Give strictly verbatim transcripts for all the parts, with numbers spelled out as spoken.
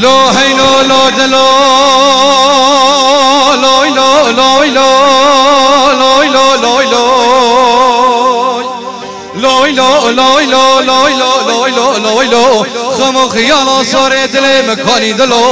لو هيلو لو دلو لو لو لو لو لو لو لو لو لو لو لو لو لو لو لو لو خمو خيالا صارت لي مكاني دلو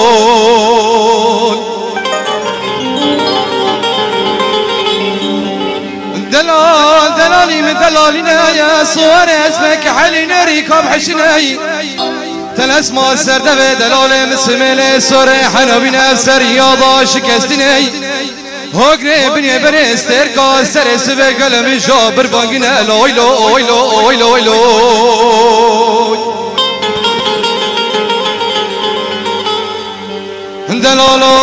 دلال دلالي من دلالنا يا صور اسمك حلينا ريكاب حشناي تلاسما سردبه دلال مسمله سوره حنا بنفسر یادا شکستنی هوگره بنی برستر کا سر سبه قلم جابر بانگنه لویلو اویلو اویلو اویلو دلالو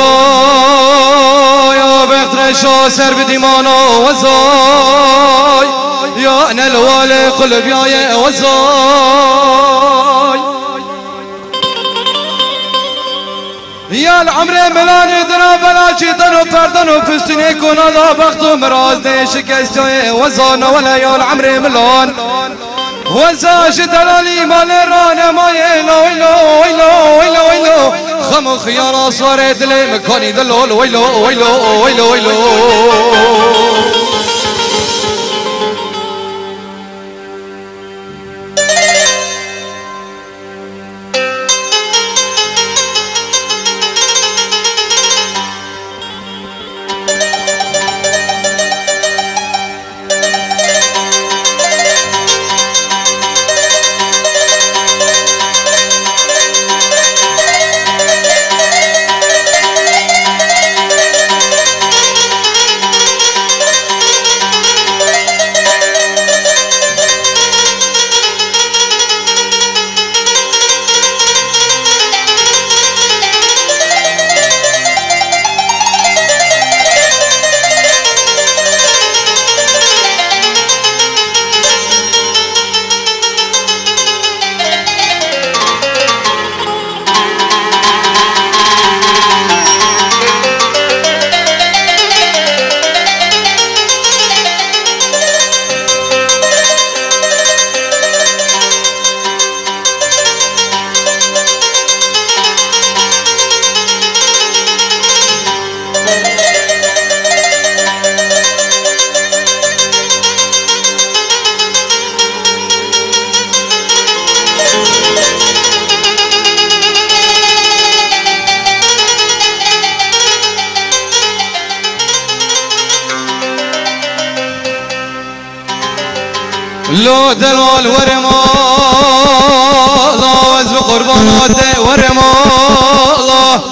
وزای یا بخترشا سر بدیمانو وزای یا نلوال قلب یای وزای یا العمر ملان درا بلا چیتن و پردن و فستینه کنا دا بخت و مراز ده شکستای وزان ولا یا العمر ملان وزاش دلالی مال ران مای لو لو لو لو لو خمو خيارا صارت لي مكاني دلول ويلو ويلو ويلو ويلو لو دلال ورما الله وزب قربانات ورما الله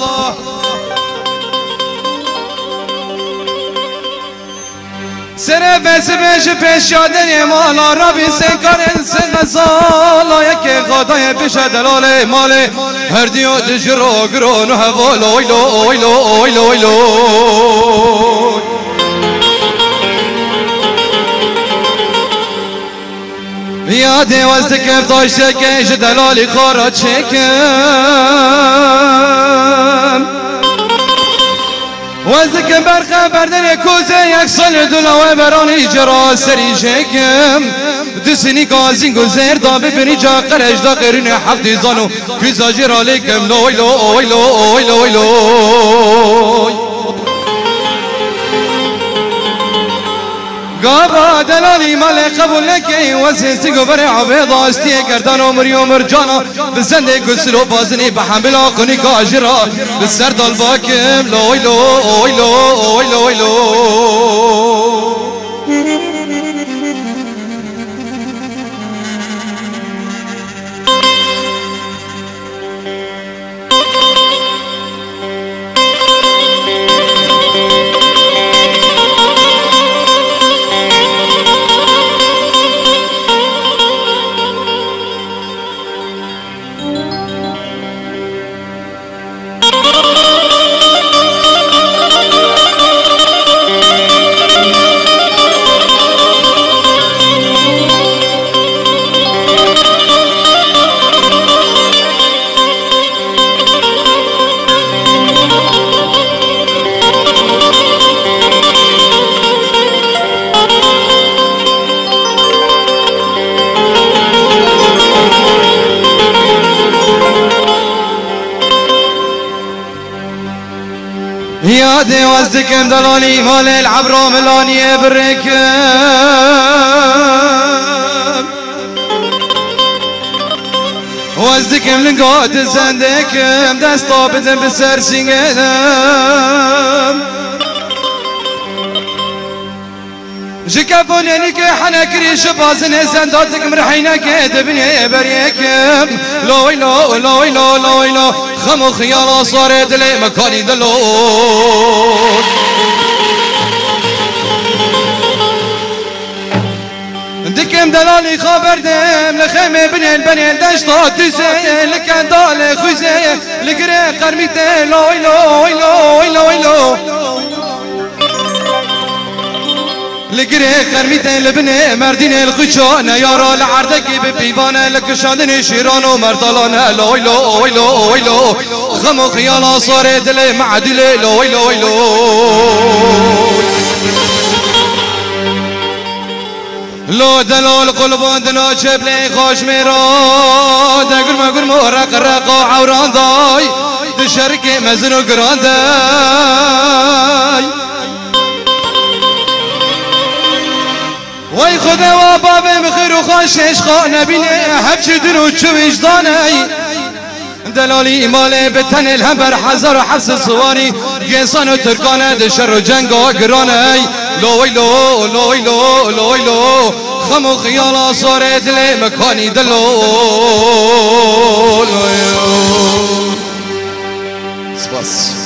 سر بس بش پیش یادن مالا ربی سنکارن سنزالا یک خدای پیش دلال مال هر دیو دجرو گرون و هوالو ویلو ویلو ویلو ویلو یادی واسه کف داشته که دلالی خورا چکم واسه که برخبر دن کوزه یک سال دلوه برانی جرا سری شکم دسنی گازین گذر دا ببینی جا قرش دا قرین حفتی زانو کزا جرا لیکم لوی لوی لوی لوی لوی قابا دلالی مال قبول نکی وزیستی گبر عبید آستی کردن عمری عمر جانا بزنده گسلو بازنی بحملا کنی کاجرا بسر دال باکم لوی لوی لوی لوی لوی دي وزدكم دلالي مال العبرة ملاني بركم وزدكم لنقاد زندكم دستابت بسرسينهم جكافون يعني كحنا كريش بازن زنداتك مرحينا كدبني بريكم لوي لو لوي لو لوي لو خمو خيالا صارت لي مكاني دلون دكم دلالي خبر دم لخيمة بني البني دشطات تزي لكن دالي خوزي لقري قرميتي لوي لوي لوي لوي لو لقري قرميتي لبني مردين الخشانة يارا لعردك ببيبانة لكشادن شيران ومردالانة لوي لوي لوي لو خمو خيالا صارت لي معدلي لوي لوي لو لو دلال قلبان دنا شبلي خوش ميرا دقر ما قر مورق رقا عوران داي دشرك مزنو قران داي وي خدا وبابي مخير وخاش عشقا نبيني حبش درو تشويش داني دلالي مالي بتن الهمبر حزر وحبس الصواني جنسان وتركانه دشر وجنقا قراني لوي لو لوي لو لوي لو خمو خيالا صارت لي مكاني دلو سباس